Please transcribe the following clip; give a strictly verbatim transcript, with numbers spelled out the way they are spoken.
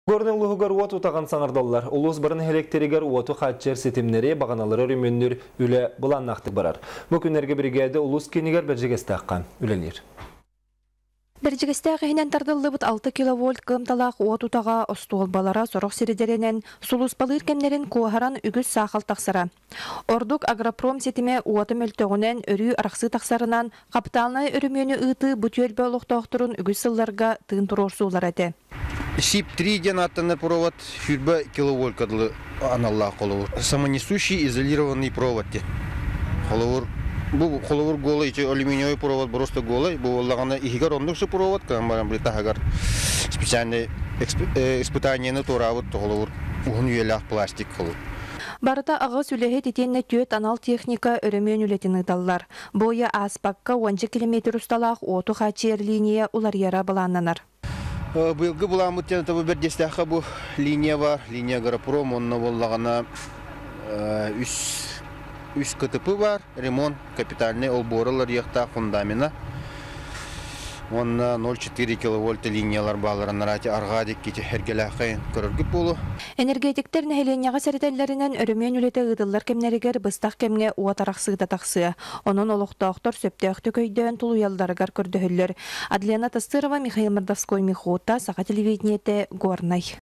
Горның лугар уот утаган саңардаллар. Улус барын электригер уоту хатчер сетимнери баганалары рүмөннөр үле буланнакты барар. Бу күннерге бригада улус кенигер бержегестаккан үленер. Бержигестәгенән тардыллыбыт алты киловольт кымталак уот утага остуолбалара сорох сиридеренен сулус балыр кемнерин куахаран үгүс сахал таксара. Ордук агропром сетиме уоты мөлтөгүнен өрү араксы таксарынан капиталны өрүмөнү ыты бутюэл бөлөктөктөрүн үгүс сылларга тыын турорсуулар эте. Сип три денатный провод, фирба киловольт кадлы аналлах коловур. Самонесущий изолированный провод. Коловур. Бу коловур голый, алюминиевый провод просто голый. Бу лагана игар ондукшы провод, камбарам бритагар специальный испытание на туравут коловур. Угунуелах пластик коловур. Барыта агыс үлеһе титенне төт анал техника өрөмөн үлетини даллар. Боя аспакка он километр усталах оту хачер линия улар яра баланнанар. Быйылгы буламыт тенета бу бердестәхә бу линия бар, линия Гарапром, онна боллагана үс үс КТП бар, ремонт капитальный олборылар якта фундамена. Онна ноль четыре киловольт линиялар баларын рати аргадик кете хергеләхәй көргүп болу. Энергетиктер нәһеленяга сәрәтәлләреннән өрөмөн үлете ыдыллар кемнәригер быстак кемне уатараксы да таксы. Онун олуктоктор сөптөктө көйдөн тулуялдарыгар көрдөһөллөр. Адлена Тастырова, Михаил Мордовской, Михота, Саха телевидениете, Горной.